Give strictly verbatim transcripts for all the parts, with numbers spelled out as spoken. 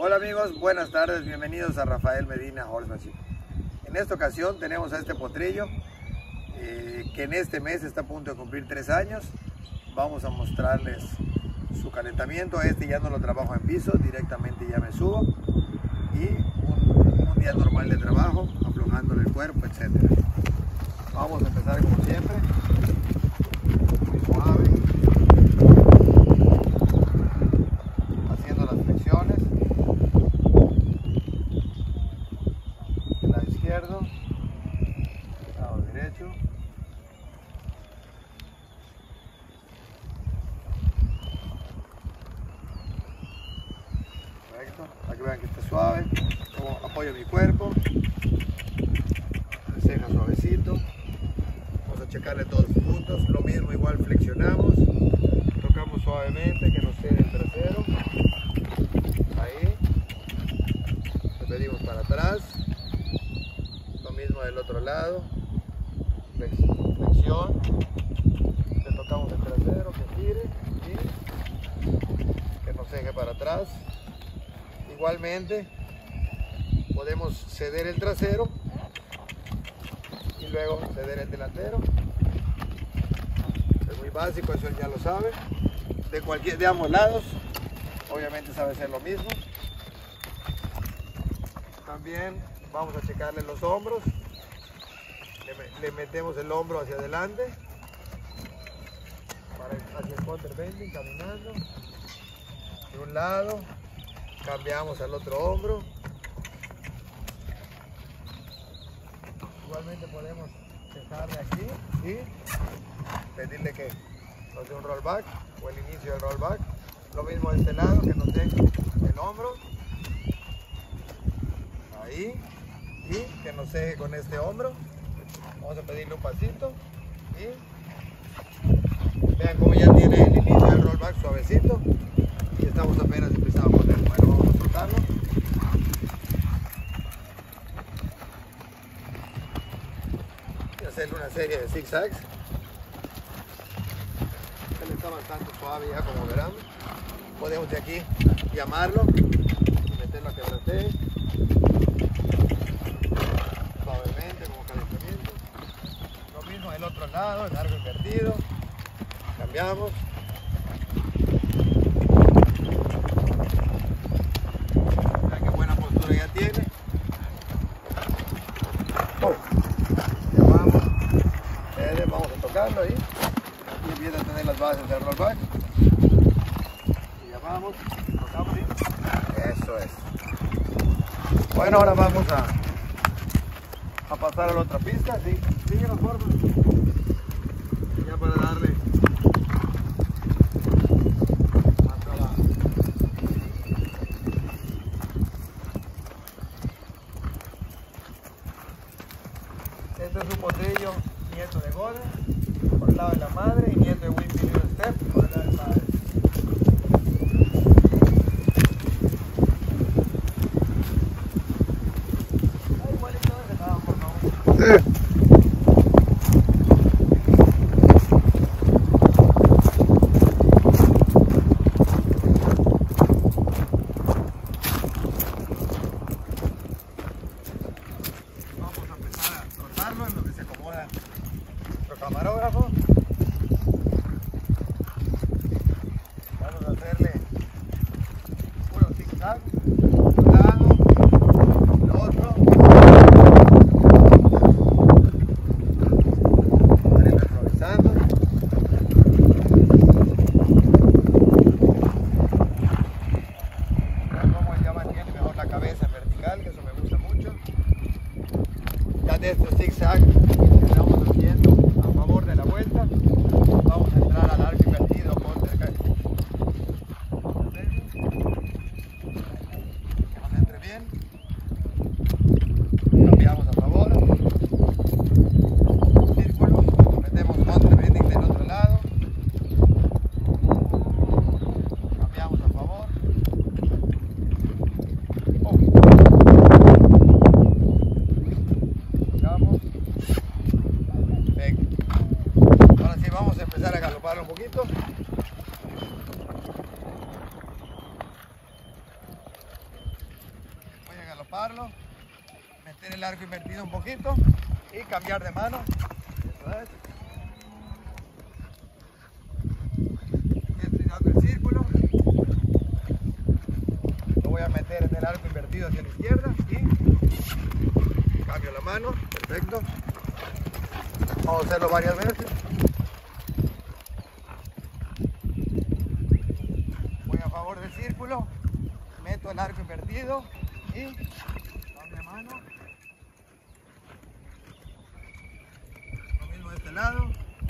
Hola amigos, buenas tardes, bienvenidos a Rafael Medina Horsemanship. En esta ocasión tenemos a este potrillo eh, que en este mes está a punto de cumplir tres años. Vamos a mostrarles su calentamiento. Este ya no lo trabajo en piso, directamente ya me subo y un, un día normal de trabajo, aflojándole el cuerpo, etcétera. Vamos a empezar como siempre, muy suave, haciendo las flexiones. Lado izquierdo, lado derecho. Perfecto, para que vean que está suave. Como apoyo mi cuerpo, ceja suavecito. Vamos a checarle todos los puntos. Lo mismo, igual flexionamos, tocamos suavemente que nos cede el trasero. Ahí, le pedimos para atrás. Lo mismo del otro lado, flexión, le tocamos el trasero, que gire y que nos deje para atrás. Igualmente podemos ceder el trasero y luego ceder el delantero. Es muy básico, eso él ya lo sabe. De cualquier, de ambos lados, obviamente sabe hacer lo mismo. También vamos a checarle los hombros. Le, le metemos el hombro hacia adelante para, hacia el counter bending, caminando de un lado, cambiamos al otro hombro. Igualmente podemos dejarle aquí y pedirle que nos dé un rollback o el inicio del rollback. Lo mismo de este lado, que nos dé el hombro ahí y que nos deje con este hombro. Vamos a pedirle un pasito y vean cómo ya tiene el inicio del rollback suavecito y estamos apenas empezando a poner. Bueno, vamos a soltarlo. Y hacerle una serie de zigzags. Él está bastante suave ya, como verán. Podemos de aquí llamarlo y meterlo a que brotee suavemente como calentamiento. Lo mismo del otro lado, el largo invertido. Cambiamos. Vean qué buena postura ya tiene. Oh. Llamamos. Eh, vamos a tocarlo ahí. Y empieza a tener las bases del rollback. Y llamamos. Tocamos y eso es. Bueno, ahora vamos a a pasar a la otra pista. Sí, síguenos, por favor. Ya para darle más trabajo. Este es un potrillo nieto de Golden por el lado de la madre y nieto de Wimpy Little Step por el lado del padre. En lo que se acomoda nuestro camarógrafo. Vamos a hacerle puro zigzag, un lado, el otro, estaremos improvisando. Vean cómo él ya mantiene mejor la cabeza en vertical, que eso me gusta mucho. Ya de estos zigzag que estamos haciendo a favor de la vuelta, vamos a entrar al arco invertido con el cuando entre bien, cambiamos a favor, círculos, metemos counter bending del otro lado, cambiamos a favor. Oh. Perfecto. Ahora sí vamos a empezar a galoparlo un poquito. agaloparlo, meter el arco invertido un poquito y cambiar de mano. Eso es. Estirando el círculo. Lo voy a meter en el arco invertido hacia la izquierda y cambio la mano. Perfecto. Vamos a hacerlo varias veces. Voy a favor del círculo, meto el arco invertido y cambio de mano. Lo mismo de este lado.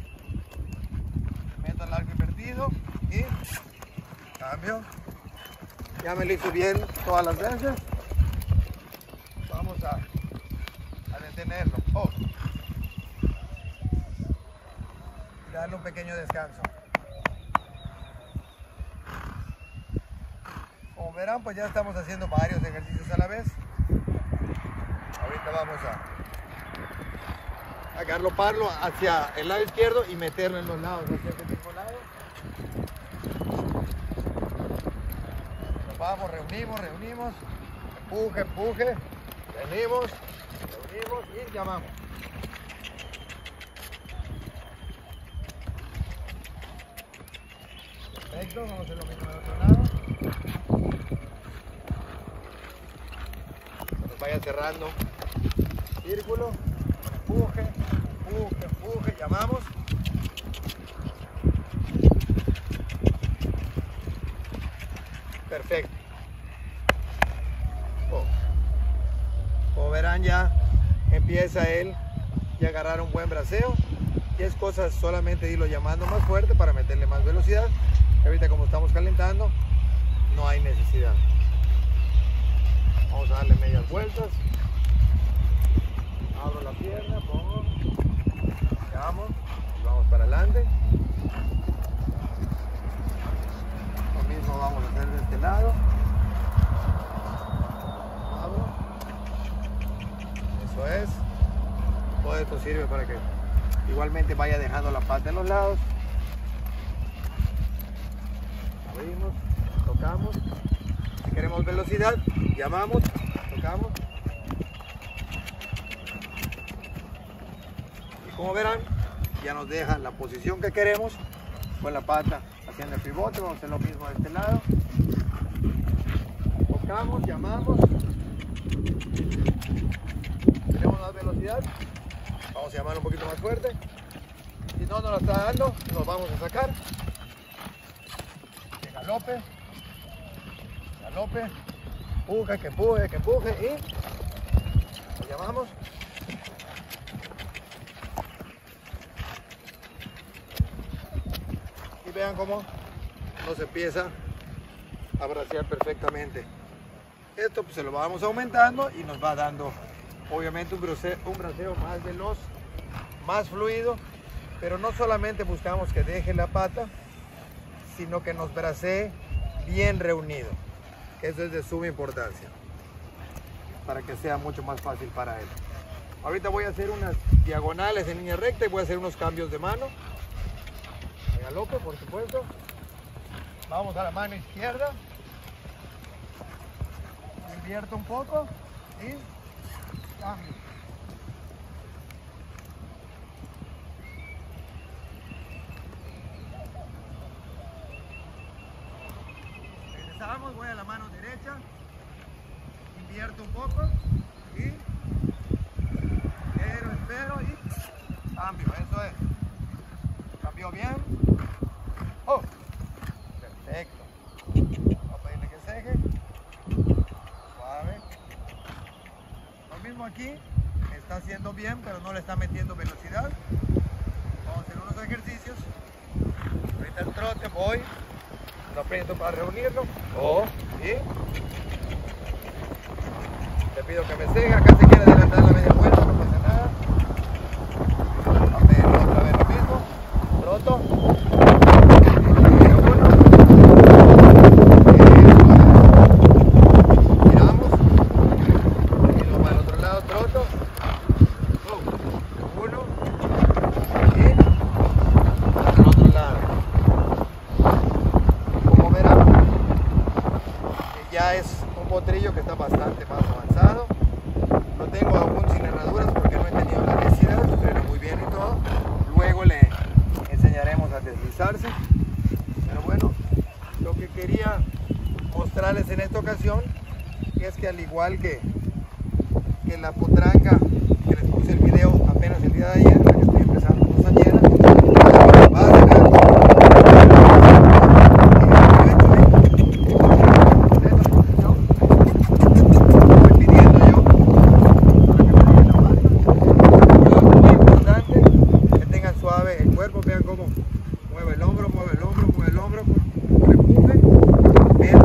Meto el arco invertido y cambio. Ya me lo hice bien todas las veces. Vamos a, a detenerlo. Oh. Y darle un pequeño descanso. Como verán, pues ya estamos haciendo varios ejercicios a la vez. Ahorita vamos a agaloparlo hacia el lado izquierdo y meterlo en los lados, hacia este mismo lado. Nos vamos, reunimos, reunimos, empuje, empuje, venimos, reunimos y llamamos. Perfecto, vamos a hacer lo mismo del otro lado. Nos vaya cerrando círculo, empuje, empuje, empuje, llamamos. Perfecto. Oh. Como verán, ya empieza él y agarrar un buen braceo. Y es cosa solamente de irlo llamando más fuerte para meterle más velocidad. Y ahorita, como estamos calentando, no hay necesidad. Vamos a darle medias vueltas. Abro la pierna, pongo, llamo y vamos para adelante. Lo mismo vamos a hacer de este lado. Abro. Eso es. Todo esto sirve para que igualmente vaya dejando la pata en los lados. Abrimos, tocamos. Si queremos velocidad, llamamos, tocamos. Y como verán, ya nos deja la posición que queremos con la pata haciendo el pivote. Vamos a hacer lo mismo de este lado. Tocamos, llamamos. Queremos más velocidad. Vamos a llamar un poquito más fuerte. Si no nos lo está dando, nos vamos a sacar. Que galope. Galope. Empuje, que empuje, que empuje. Y lo llamamos. Y vean cómo nos empieza a bracear perfectamente. Esto pues se lo vamos aumentando y nos va dando obviamente un braceo, un braceo más veloz, más fluido, pero no solamente buscamos que deje la pata, sino que nos bracee bien reunido. Eso es de suma importancia para que sea mucho más fácil para él. Ahorita voy a hacer unas diagonales en línea recta y voy a hacer unos cambios de mano. De galope, por supuesto. Vamos a la mano izquierda. Invierto un poco y cambio. Regresamos, voy a la mano derecha, invierto un poco y espero, espero y cambio. Eso es. Cambió bien. Oh, perfecto. Vamos a pedirle que seque. Suave. Lo mismo aquí, está haciendo bien, pero no le está metiendo velocidad. Vamos a hacer unos ejercicios. Ahorita el trote, voy, lo aprieto para reunirlo. Oh, y le pido que me siga. Acá se quiere adelantar la media vuelta, no pasa nada. Vamos a pedirlo otra vez lo mismo. Troto. potrillo que está bastante más avanzado. Lo tengo aún sin herraduras porque no he tenido la necesidad, pero muy bien y todo. Luego le enseñaremos a deslizarse. Pero bueno, lo que quería mostrarles en esta ocasión es que al igual que, que la potranga que les puse el video apenas el día de ayer, la que estoy empezando con Sanyera, básica, vean cómo mueve el hombro, mueve el hombro, mueve el hombro, por empuje, bien,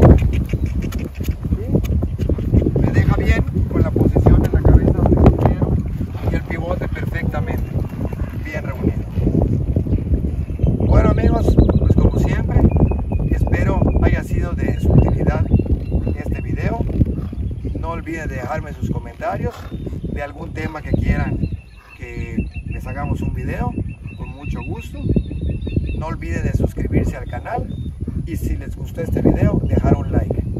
¿sí? Me deja bien con la posición en la cabeza donde quiero y el pivote perfectamente bien reunido. Bueno amigos, pues como siempre, espero haya sido de su utilidad este video. No olviden dejarme sus comentarios de algún tema que quieran que les hagamos un video. Con mucho gusto. No olviden de suscribirse al canal y si les gustó este video, dejar un like.